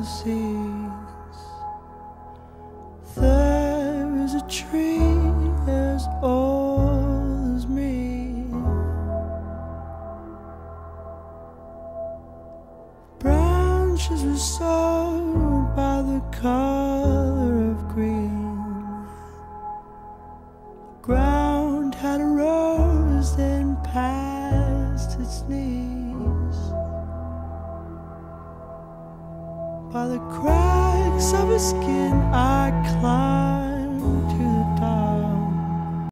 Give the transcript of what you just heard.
seas. There is a tree as old as me. Branches were sown by the color of green. The ground had rose then past its knees. By the cracks of his skin I climbed